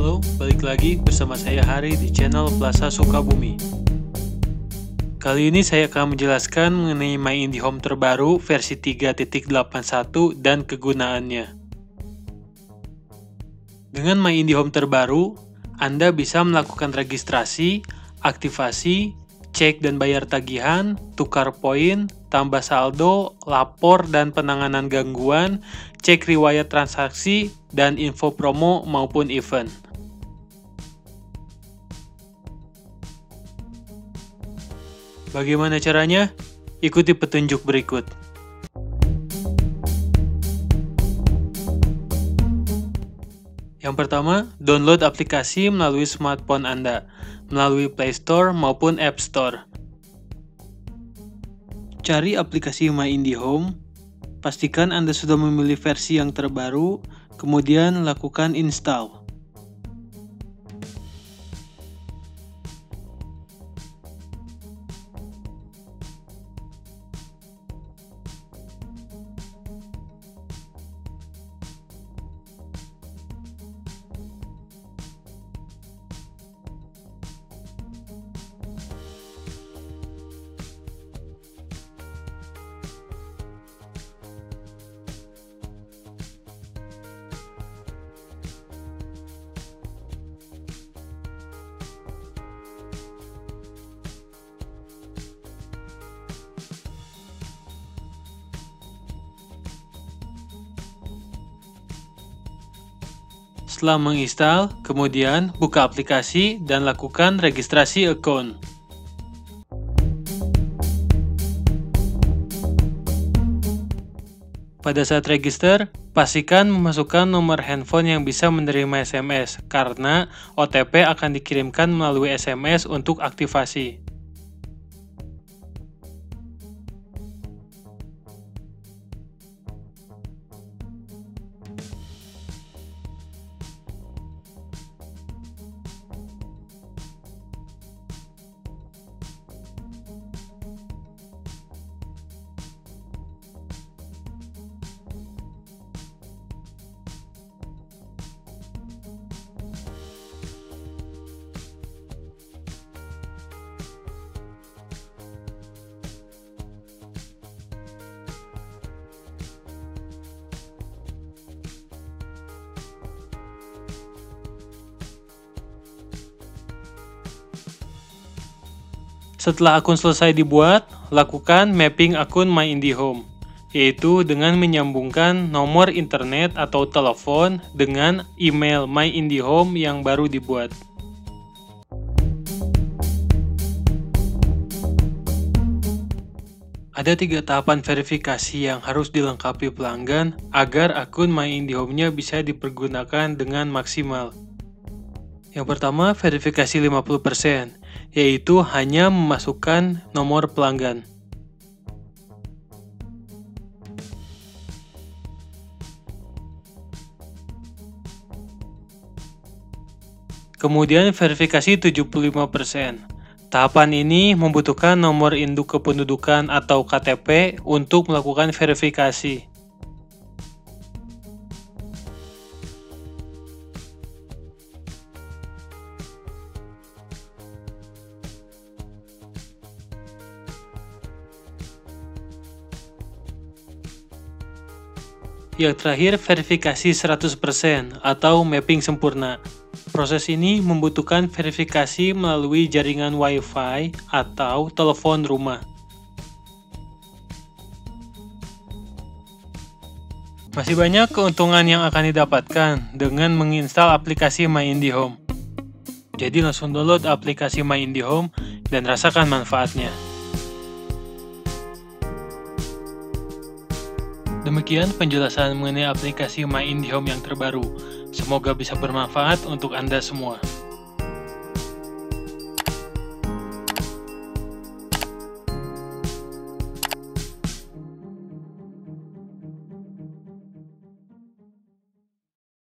Halo, balik lagi bersama saya Hari di channel Plaza Sukabumi. Kali ini saya akan menjelaskan mengenai My IndiHome terbaru versi 3.81 dan kegunaannya. Dengan My IndiHome terbaru, Anda bisa melakukan registrasi, aktivasi, cek dan bayar tagihan, tukar poin, tambah saldo, lapor dan penanganan gangguan, cek riwayat transaksi, dan info promo maupun event. Bagaimana caranya? Ikuti petunjuk berikut. Yang pertama, download aplikasi melalui smartphone Anda, melalui Play Store maupun App Store. Cari aplikasi My IndiHome, pastikan Anda sudah memilih versi yang terbaru, kemudian lakukan install. Setelah menginstal, kemudian buka aplikasi dan lakukan registrasi akun. Pada saat register, pastikan memasukkan nomor handphone yang bisa menerima SMS, karena OTP akan dikirimkan melalui SMS untuk aktivasi. Setelah akun selesai dibuat, lakukan mapping akun My IndiHome, yaitu dengan menyambungkan nomor internet atau telepon dengan email My IndiHome yang baru dibuat. Ada 3 tahapan verifikasi yang harus dilengkapi pelanggan agar akun My IndiHome-nya bisa dipergunakan dengan maksimal. Yang pertama, verifikasi 50%, yaitu hanya memasukkan nomor pelanggan. Kemudian verifikasi 75%. Tahapan ini membutuhkan nomor induk kependudukan atau KTP untuk melakukan verifikasi. Yang terakhir, verifikasi 100% atau mapping sempurna. Proses ini membutuhkan verifikasi melalui jaringan Wi-Fi atau telepon rumah. Masih banyak keuntungan yang akan didapatkan dengan menginstal aplikasi My IndiHome. Jadi langsung download aplikasi My IndiHome dan rasakan manfaatnya. Demikian penjelasan mengenai aplikasi My IndiHome yang terbaru. Semoga bisa bermanfaat untuk Anda semua.